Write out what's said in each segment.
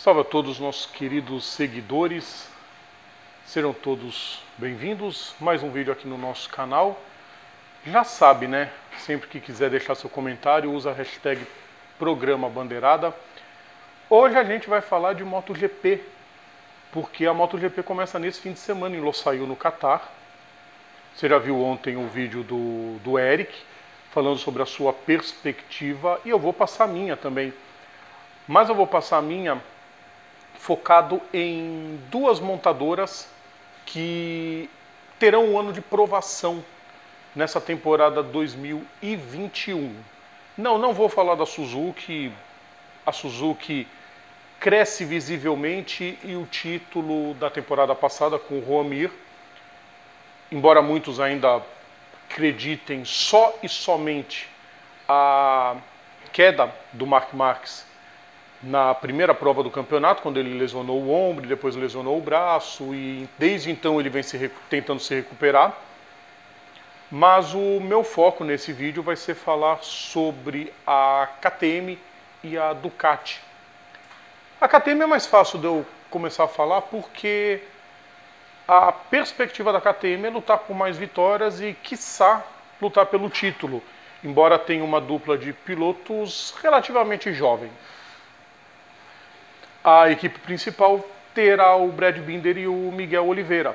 Salve a todos os nossos queridos seguidores, sejam todos bem-vindos. Mais um vídeo aqui no nosso canal. Já sabe, né? Sempre que quiser deixar seu comentário, usa a hashtag Programa Bandeirada. Hoje a gente vai falar de MotoGP, porque a MotoGP começa nesse fim de semana em Losail, no Catar. Você já viu ontem o vídeo do Eric, falando sobre a sua perspectiva, e eu vou passar a minha também. Mas eu vou passar a minha focado em duas montadoras que terão um ano de provação nessa temporada 2021. Não vou falar da Suzuki. A Suzuki cresce visivelmente e o título da temporada passada com o Joan Mir, embora muitos ainda acreditem só e somente a queda do Marc Marquez na primeira prova do campeonato, quando ele lesionou o ombro, depois lesionou o braço, e desde então ele vem tentando se recuperar. Mas o meu foco nesse vídeo vai ser falar sobre a KTM e a Ducati. A KTM é mais fácil de eu começar a falar porque a perspectiva da KTM é lutar por mais vitórias e, quiçá, lutar pelo título, embora tenha uma dupla de pilotos relativamente jovem. A equipe principal terá o Brad Binder e o Miguel Oliveira.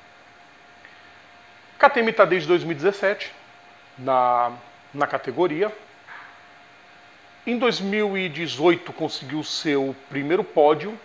A KTM está desde 2017 na categoria. Em 2018 conseguiu seu primeiro pódio.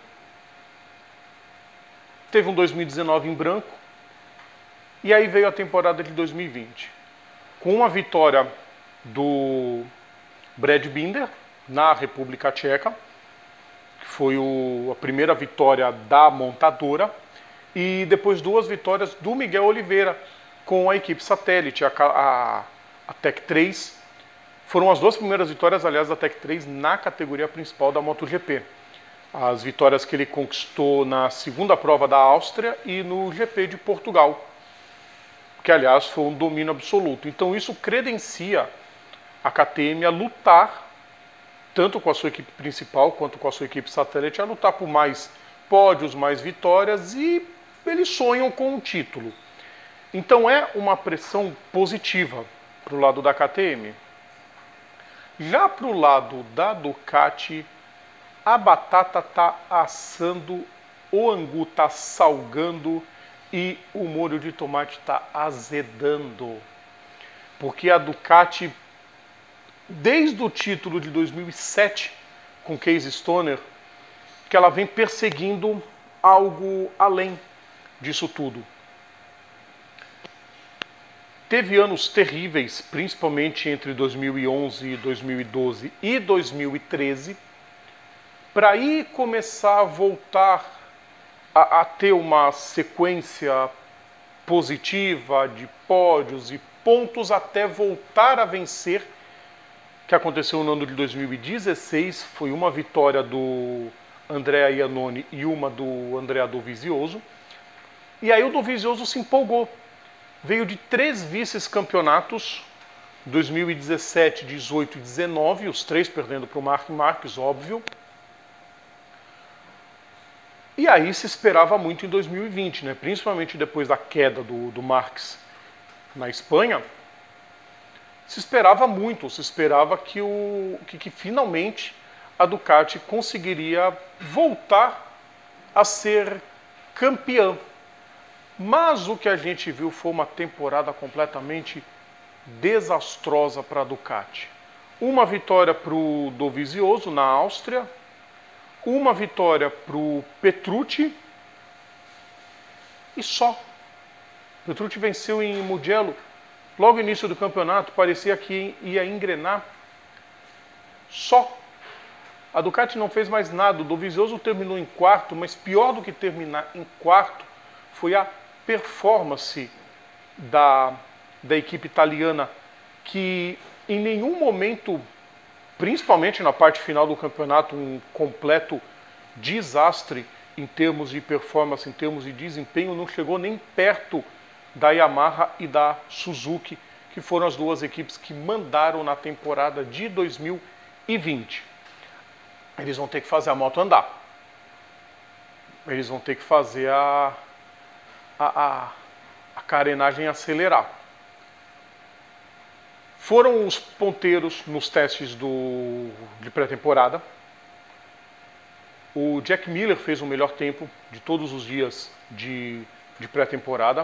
Teve um 2019 em branco. E aí veio a temporada de 2020. Com uma vitória do Brad Binder na República Tcheca, foi a primeira vitória da montadora, e depois duas vitórias do Miguel Oliveira com a equipe satélite, a Tech 3. Foram as duas primeiras vitórias, aliás, da Tech 3 na categoria principal da MotoGP. As vitórias que ele conquistou na segunda prova da Áustria e no GP de Portugal, que, aliás, foi um domínio absoluto. Então isso credencia a KTM a lutar tanto com a sua equipe principal quanto com a sua equipe satélite, a lutar por mais pódios, mais vitórias, e eles sonham com um título. Então é uma pressão positiva para o lado da KTM. Já para o lado da Ducati, a batata está assando, o angu está salgando e o molho de tomate está azedando. Porque a Ducati, desde o título de 2007 com Casey Stoner, que ela vem perseguindo algo além disso tudo. Teve anos terríveis, principalmente entre 2011, 2012 e 2013, para aí começar a voltar a ter uma sequência positiva de pódios e pontos até voltar a vencer, que aconteceu no ano de 2016, foi uma vitória do Andrea Iannone e uma do Andrea Dovizioso. E aí o Dovizioso se empolgou. Veio de 3 vices-campeonatos, 2017, 18 e 19, os 3 perdendo para o Marc Marquez, óbvio. E aí se esperava muito em 2020, né? Principalmente depois da queda do Marquez na Espanha. Se esperava muito, se esperava que finalmente a Ducati conseguiria voltar a ser campeã. Mas o que a gente viu foi uma temporada completamente desastrosa para a Ducati. Uma vitória para o Dovizioso na Áustria, uma vitória para o Petrucci e só. Petrucci venceu em Mugello. Logo no início do campeonato, parecia que ia engrenar. Só. A Ducati não fez mais nada. O Dovizioso terminou em quarto, mas pior do que terminar em quarto foi a performance da equipe italiana, que em nenhum momento, principalmente na parte final do campeonato, um completo desastre em termos de performance, em termos de desempenho, não chegou nem perto da Yamaha e da Suzuki, que foram as duas equipes que mandaram na temporada de 2020. Eles vão ter que fazer a moto andar. eles vão ter que fazer a carenagem acelerar. Foram os ponteiros nos testes de pré-temporada. O Jack Miller fez o melhor tempo de todos os dias de pré-temporada.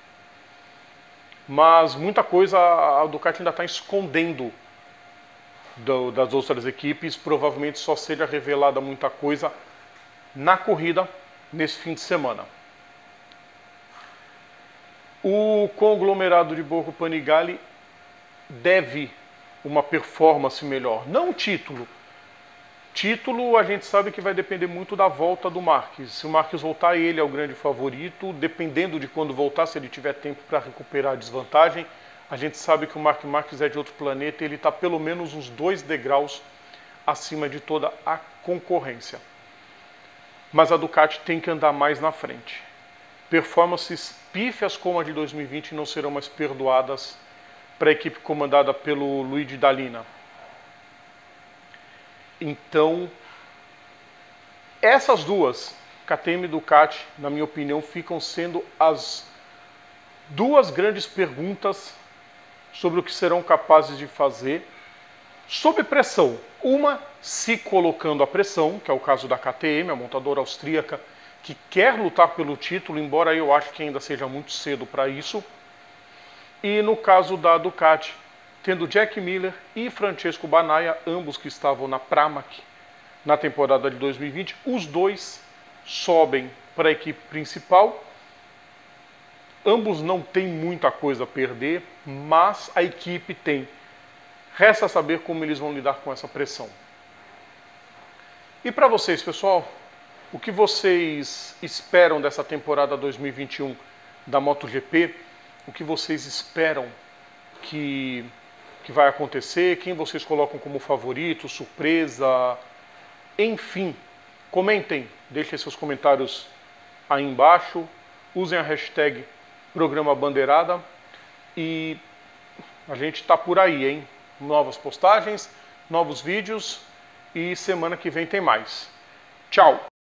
Mas muita coisa a Ducati ainda está escondendo das outras equipes. Provavelmente só seja revelada muita coisa na corrida nesse fim de semana. O conglomerado de Borgo Panigale deve uma performance melhor, não um título. Título a gente sabe que vai depender muito da volta do Marques. Se o Marques voltar, ele é o grande favorito. Dependendo de quando voltar, se ele tiver tempo para recuperar a desvantagem, a gente sabe que o Marc Marquez é de outro planeta e ele está pelo menos uns 2 degraus acima de toda a concorrência. Mas a Ducati tem que andar mais na frente. Performances pífias como a de 2020 não serão mais perdoadas para a equipe comandada pelo Luigi Dall'Ina. Então, essas duas, KTM e Ducati, na minha opinião, ficam sendo as duas grandes perguntas sobre o que serão capazes de fazer sob pressão. Uma, se colocando à pressão, que é o caso da KTM, a montadora austríaca, que quer lutar pelo título, embora eu acho que ainda seja muito cedo para isso. E no caso da Ducati, tendo Jack Miller e Francesco Bagnaia, ambos que estavam na Pramac na temporada de 2020, os dois sobem para a equipe principal. Ambos não têm muita coisa a perder, mas a equipe tem. Resta saber como eles vão lidar com essa pressão. E para vocês, pessoal, o que vocês esperam dessa temporada 2021 da MotoGP? O que vocês esperam que vai acontecer? Quem vocês colocam como favorito, surpresa? Enfim, comentem, deixem seus comentários aí embaixo, usem a hashtag Programa Bandeirada e a gente está por aí, hein? Novas postagens, novos vídeos e semana que vem tem mais. Tchau!